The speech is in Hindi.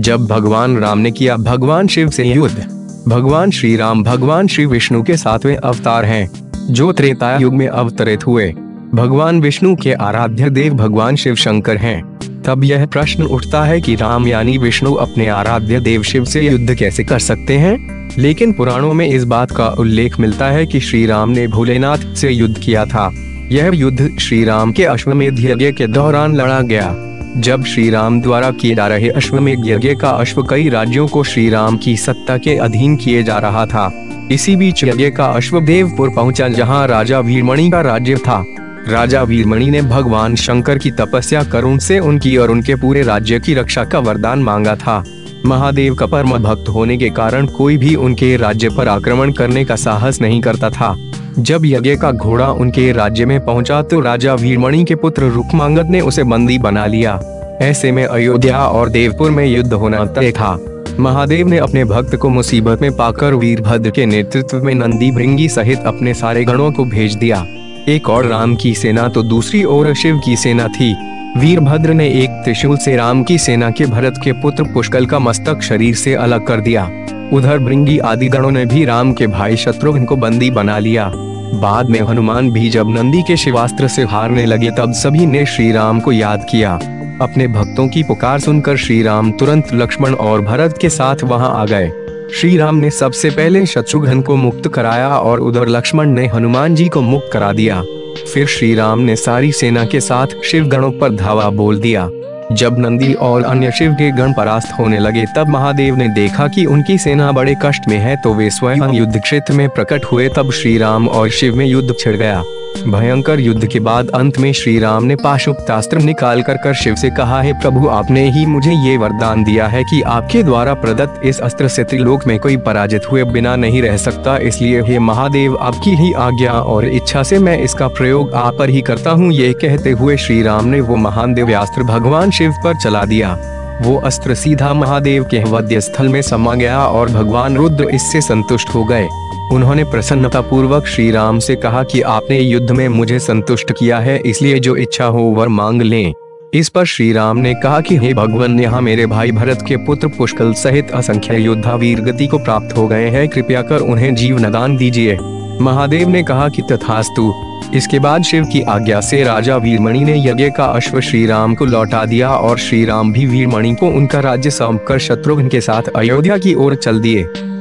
जब भगवान राम ने किया भगवान शिव से युद्ध। भगवान श्री राम भगवान श्री विष्णु के 7वें अवतार हैं, जो त्रेता युग में अवतरित हुए। भगवान विष्णु के आराध्य देव भगवान शिव शंकर हैं। तब यह प्रश्न उठता है कि राम यानी विष्णु अपने आराध्य देव शिव से युद्ध कैसे कर सकते हैं। लेकिन पुराणों में इस बात का उल्लेख मिलता है कि श्री राम ने भोलेनाथ से युद्ध किया था। यह युद्ध श्री राम के अश्वमेध यज्ञ के दौरान लड़ा गया, जब श्री राम द्वारा किए जा रहे अश्वमेध यज्ञ का अश्व कई राज्यों को श्री राम की सत्ता के अधीन किए जा रहा था। इसी बीच यज्ञ का अश्व देवपुर पहुंचा, जहां राजा वीरमणि का राज्य था। राजा वीरमणि ने भगवान शंकर की तपस्या कर उनसे उनकी और उनके पूरे राज्य की रक्षा का वरदान मांगा था। महादेव का परम भक्त होने के कारण कोई भी उनके राज्य पर आक्रमण करने का साहस नहीं करता था। जब यज्ञ का घोड़ा उनके राज्य में पहुंचा तो राजा वीरमणि के पुत्र रुक्मांगद ने उसे बंदी बना लिया। ऐसे में अयोध्या और देवपुर में युद्ध होना तय था। महादेव ने अपने भक्त को मुसीबत में पाकर वीरभद्र के नेतृत्व में नंदी भृंगी सहित अपने सारे गणों को भेज दिया। एक और राम की सेना तो दूसरी ओर शिव की सेना थी। वीरभद्र ने एक त्रिशूल से राम की सेना के भरत के पुत्र पुष्कल का मस्तक शरीर से अलग कर दिया। उधर भृंगी आदि गणों ने भी राम के भाई शत्रुघ्न को बंदी बना लिया। बाद में हनुमान भी जब नंदी के शिवास्त्र से हारने लगे तब सभी ने श्री राम को याद किया। अपने भक्तों की पुकार सुनकर श्री राम तुरंत लक्ष्मण और भरत के साथ वहां आ गए। श्री राम ने सबसे पहले शत्रुघ्न को मुक्त कराया और उधर लक्ष्मण ने हनुमान जी को मुक्त करा दिया। फिर श्री राम ने सारी सेना के साथ शिव गणों पर धावा बोल दिया। जब नंदी और अन्य शिव के गण परास्त होने लगे तब महादेव ने देखा कि उनकी सेना बड़े कष्ट में है, तो वे स्वयं युद्ध क्षेत्र में प्रकट हुए। तब श्री राम और शिव में युद्ध छिड़ गया। भयंकर युद्ध के बाद अंत में श्री राम ने पाशुपतास्त्र निकाल कर शिव से कहा, है प्रभु, आपने ही मुझे ये वरदान दिया है कि आपके द्वारा प्रदत्त इस अस्त्र से त्रिलोक में कोई पराजित हुए बिना नहीं रह सकता। इसलिए हे महादेव, आपकी ही आज्ञा और इच्छा से मैं इसका प्रयोग आप पर ही करता हूँ। ये कहते हुए श्री राम ने वो महान दिव्यास्त्र भगवान शिव पर चला दिया। वो अस्त्र सीधा महादेव के वध्य स्थल में समा गया और भगवान रुद्र इससे संतुष्ट हो गए। उन्होंने प्रसन्नता पूर्वक श्री राम से कहा कि आपने युद्ध में मुझे संतुष्ट किया है, इसलिए जो इच्छा हो वर मांग लें। इस पर श्री राम ने कहा कि हे भगवान, यहाँ मेरे भाई भरत के पुत्र पुष्कल सहित असंख्य योद्धा वीर गति को प्राप्त हो गए हैं, कृपया कर उन्हें जीवनदान दीजिए। महादेव ने कहा कि तथास्तु। इसके बाद शिव की आज्ञा से राजा वीरमणि ने यज्ञ का अश्व श्री राम को लौटा दिया और श्री राम भी वीरमणि को उनका राज्य सौंपकर शत्रुघ्न के साथ अयोध्या की ओर चल दिए।